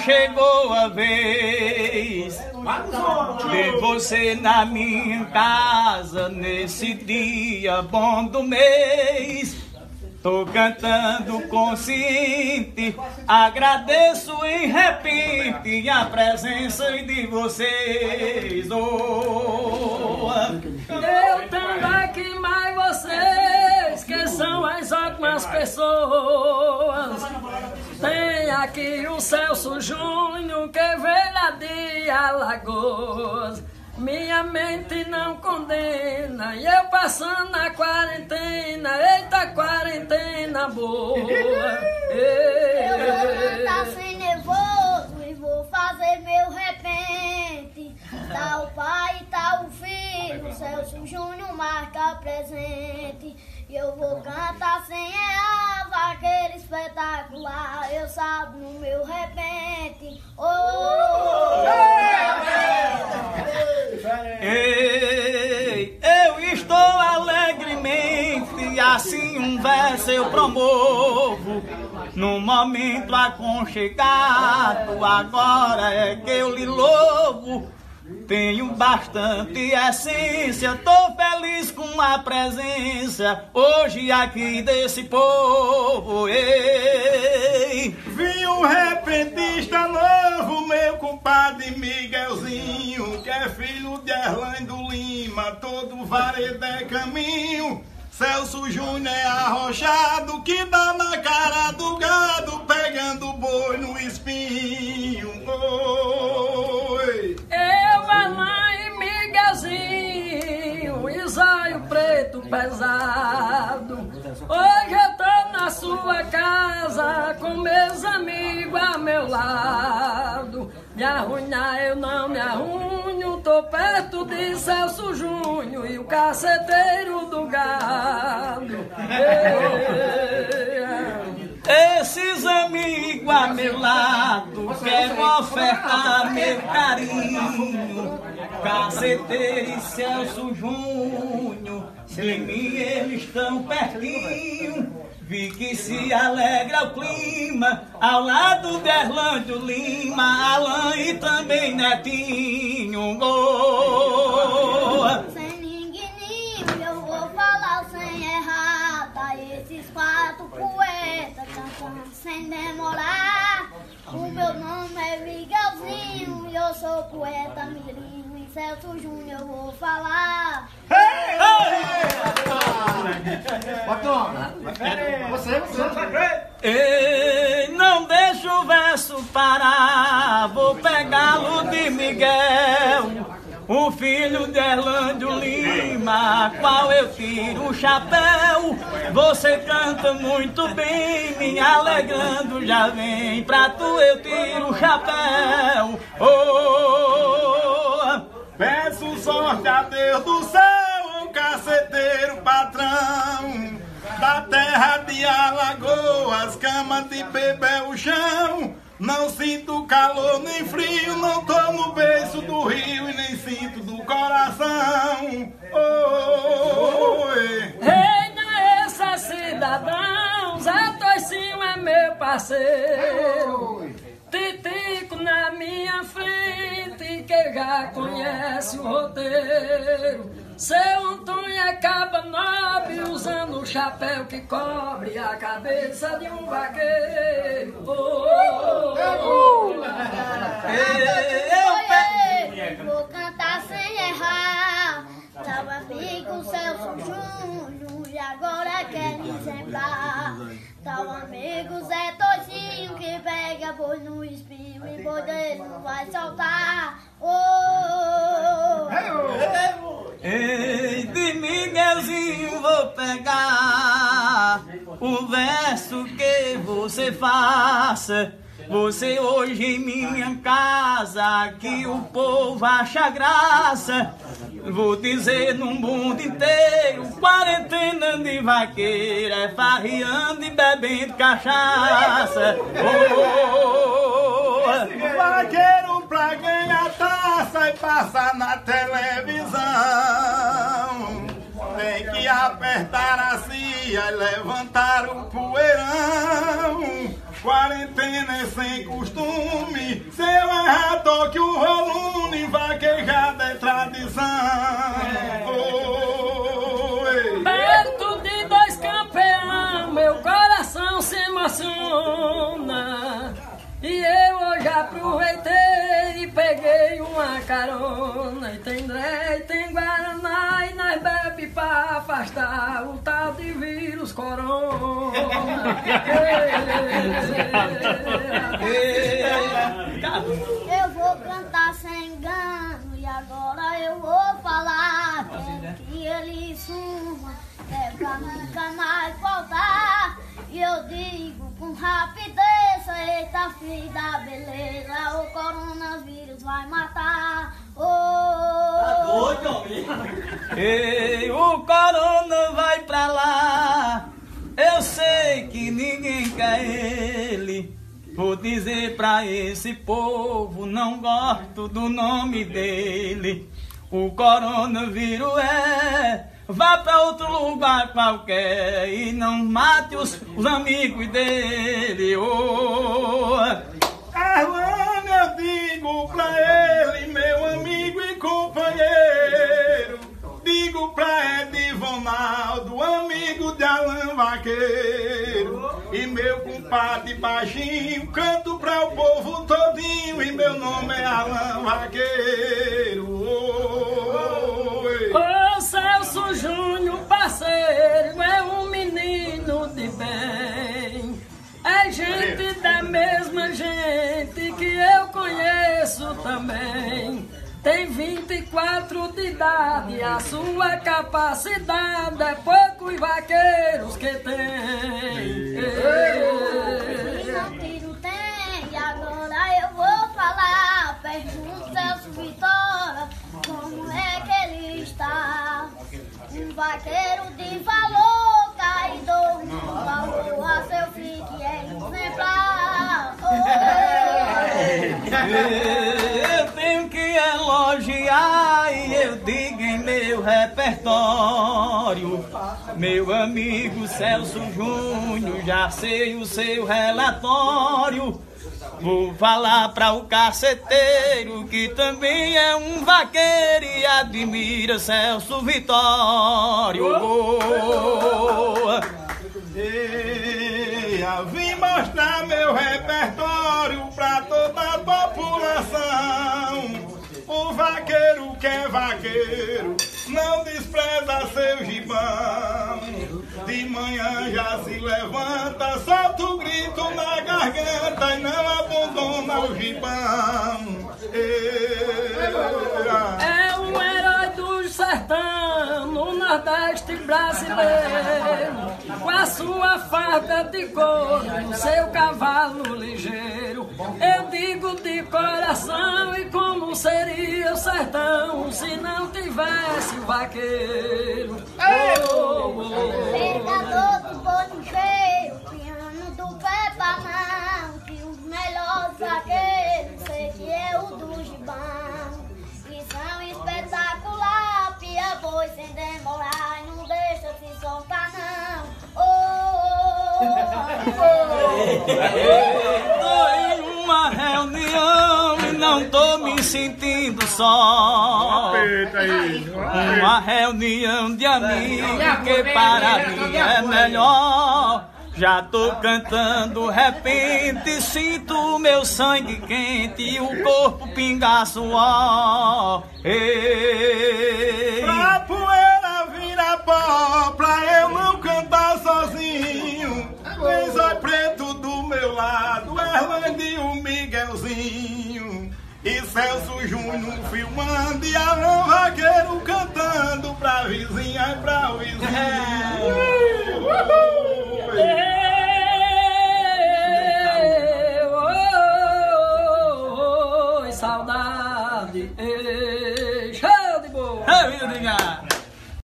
chegou a vez de você na minha casa nesse dia bom do mês. Tô cantando consciente, agradeço em repente a presença de vocês. Oh. Eu também mais vocês, que são as ótimas pessoas. Tem aqui o Celso Júnior, que veio lá de Alagoas. Minha mente não condena, e eu passando a quarentena, eita quarentena boa. Eu vou cantar sem nervoso e vou fazer meu repente. Tá o pai e tá o filho, Celso Júnior marca presente. E eu vou cantar sem errar, vaqueiro espetacular, eu salvo no meu repente. Ei, eu estou alegremente, assim um verso eu promovo. No momento aconchegado, agora é que eu lhe louvo. Tenho bastante essência, tô feliz com a presença hoje aqui desse povo. Ei. Vi um repentista novo, meu compadre Miguelzinho, que é filho de Erlando Lima, todo vareda é caminho. Celso Júnior é arrochado, que dá na cara do gado, pegando boi no espinho. Oi. Eu, Alain e Miguelzinho, e zóio preto pesado. Hoje eu tô na sua casa, com meus amigos a meu lado. Me arruinar eu não me arruino, tô perto de Celso Júnior e o caceteiro do gado. Esses amigos a meu lado quero ofertar meu carinho. Caceteiro e Celso Júnior, de mim eles estão pertinho. Vi que se alegra o clima ao lado de Erlando Lima, Alain e também Netinho. Oh. Sem ninguém, eu vou falar sem errar. Tá esses quatro poetas cantando sem demorar. O meu nome é Miguelzinho e eu sou poeta mirim. E Celso Júnior eu vou falar. Você. Ei, não deixa o verso parar, vou pegá-lo de Miguel, o filho de Erlando Lima, qual eu tiro o chapéu. Você canta muito bem, me alegrando já vem, pra tu eu tiro o chapéu. Oh. Peço sorte a Deus do céu, o caceteiro patrão da terra de Alagoas, cama de beber o chão. Não sinto calor nem frio, não tô no beiço do rio e nem sinto do coração. Oi. Reina essa cidadão, Zé Toicinho é meu parceiro. Titico na minha frente, que já conhece o roteiro. Seu Antônio é caba nobre, usando o chapéu que cobre a cabeça de um vaqueiro. Vou cantar sem errar. Tava amigo Celso Júnior e agora quer me sembrar. Tava amigo Zé Toicinho, que pega boi no espinho e boi dele não vai soltar. Ei, de Miguelzinho vou pegar o verso que você faça. Você hoje em minha casa, que o povo acha graça. Vou dizer no mundo inteiro, quarentena de vaqueiro é farreando e bebendo cachaça. Oh. Vaqueiro pra ganhar taça e passar na televisão, tem que apertar a cia e levantar o poeirão. Quarentena é sem costume, Se eu errar, toque o volume, vaquejada é tradição. Perto de dois campeões, meu coração se emociona. E eu hoje aproveitei e peguei uma carona. E tem Dré, e tem Guaraná, e nós bebe pra afastar o tal de vírus corona. Eu vou cantar sem engano e agora eu vou falar. Quero que ele suma, é pra nunca mais voltar. E eu digo com rapidez, eita filho da beleza, o coronavírus vai matar. Ei, o corona vai pra lá. Eu sei que ninguém quer ele. Vou dizer pra esse povo, não gosto do nome dele. O coronavírus vá pra outro lugar qualquer e não mate os amigos dele. Arlane, eu digo pra ele, meu amigo e companheiro. Digo pra Edivonaldo, amigo de Alan Vaqueiro. E meu compadre baixinho, canto pra o povo todinho. E meu nome é Alan Vaqueiro. Ô Celso Júnior, parceiro, é um menino de bem. É gente da mesma gente que eu conheço também. Tem 24 de idade, a sua capacidade é poucos vaqueiros que tem. Não tiro tem, e agora eu vou falar. Pergunta Celso Vitória, como é que ele está? Um vaqueiro de valor, caidor no valor a seu filho que é exemplar. Eu tenho que elogiar e eu digo em meu repertório. Meu amigo Celso Júnior, já sei o seu relatório. Vou falar pra o caceteiro que também é um vaqueiro e admira Celso Vitório. Eu vim mostrar meu repertório pra toda a população. O vaqueiro que é vaqueiro não despreza seu gibão. De manhã já se levanta, solta o grito na garganta e não abandona o gibão. É um herói do sertão, no Nordeste brasileiro, com a sua farda de couro, o seu cavalo ligeiro. Eu digo de coração, e como seria o sertão se não tivesse o vaqueiro? Pegador do bolicheiro, piano do pé pra mão, que os melhores vaqueiros sei que é o do gibão. E são espetacular, pia boi sem demorar, e não deixa se soltar não. Tô em uma reunião e não tô me sentindo só. Uma reunião de amigos que para mim é melhor. Já tô cantando, repente sinto meu sangue quente e o corpo pingar suor. Ei. Pra poeira virar pó, pra eu não cantar sozinho. Vem Zóio Preto do meu lado, Erlande e o Miguelzinho. E Celso Júnior filmando e Alan Vaqueiro cantando pra vizinha e pra vizinho.